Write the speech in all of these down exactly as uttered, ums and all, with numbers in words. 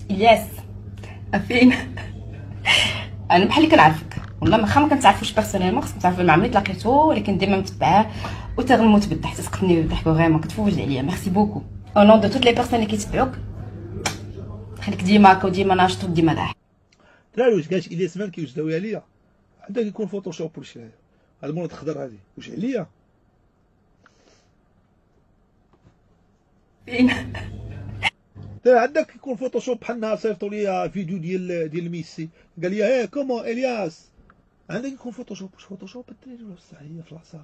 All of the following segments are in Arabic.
الياس فين؟ انا بحال اللي كنعرفك والله، واخا ما كنتعرفوش بيرسونيلمون، خصك تعرف المعامله اللي تلاقيتو، ولكن ديما متبعاه وتغنموت بالضحك، تسقطني بالضحك فريمون، كتفوج عليا. ميرسي بوكو او نون دو توت لي بيرسون اللي كيتبعوك، خليك ديما هكا وديما ناشط وديما لاح. دراري واش قالت الياس مان كيوجدوها ليا عندك يكون فوتوشوب ولا شي حاجه. هاد المولد الخضر هادي واش عليا؟ فين؟ عندك يكون فوتوشوب بحال نهار صيفطوا لي فيديو ديال ديال ميسي قال لي ايه كومون الياس. عندك يكون فوتوشوب. واش فوتوشوب الدراري ولا بصح هي في العصا؟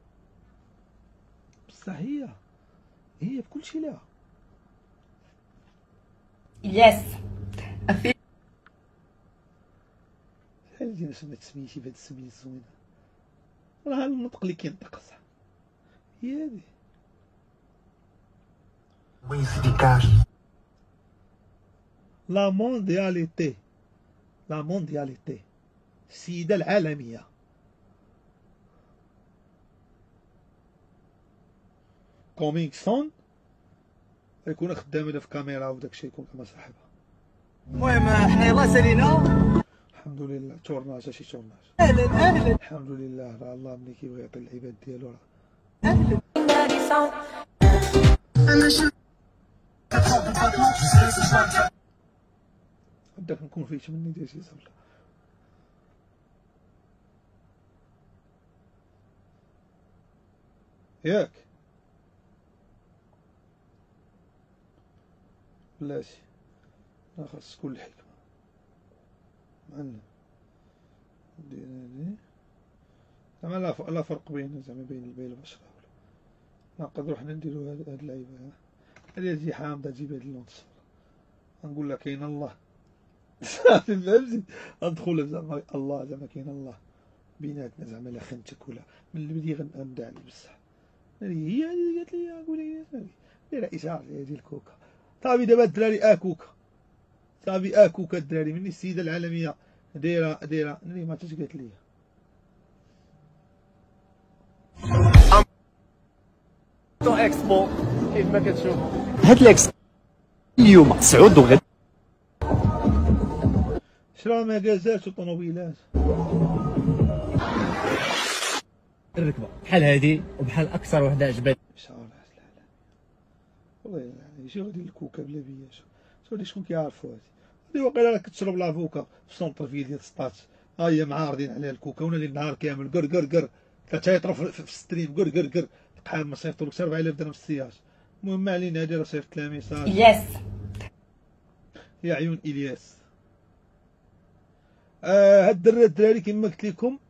بصح هي هي بكل شيء لها. الياس فين؟ شحال ديال ما تسميتي بهاد السميه الزوينه، راه النطق اللي كينطق صح هي هادي. لا موندياليتي، لا موندياليتي السيدة العالمية. كومينغ سون يكون خدام هذا في كاميرا وداكشي يكون كما صاحبها. المهم احنا يلاه سالينا الحمد لله. تورناج شي تورناج. اهلا اهلا. الحمد لله. راه الله ملي كيبغي يعطي العباد ديالو راه اهلا. بداك نكون فيه مني ديال شي صبله. ياك بلاتي راه خاص تكون الحكمة معلم. دير هادي زعما لا لا فرق بين زعما بين البيل والبشرة. ولا نقدرو حنا نديرو هاد هاد اللعيبة. هادي تجي حامضة تجيب هاد اللون الصفر، غنقول لك كاين الله صافي فهمتي. غندخل زعما الله زعما كاين الله بيناتنا زعما لا خنتك ولا من اللي بدي غندع عليه بصح. هي هادي قالت لي قولي دايره اشاره ديال الكوكا. صافي دابا الدراري اكوكا، صافي اكوكا الدراري مني السيده العالميه دايره دايره ناري ما تاش قالت لي. اكسبو كيف ما كتشوف هاد الاكس اليوم صعود وغد شرا مكازات وطوموبيلات. الركبه بحال هادي وبحال اكثر وحده عجبتني. شعر العالمية والله يعني شوف هادي الكوكا بلا بيا. شوف شوف هادي شكون كيعرفو هادي. هادي واقيلا راه كتشرب لافوكا في سونطر فيل ديال سطات. ها هي معارضين عليها الكوكا ونالي النهار كامل قر قر قر كتعيطرو في الستريم قر قر قر تقحال ما صيفطولك حتى أربعة آلاف درهم في السياج. المهم ما علينا. هادي راه صيفط لها ميساج. الياس يا عيون الياس. آه هاد الدرات الدراري كما قلت لكم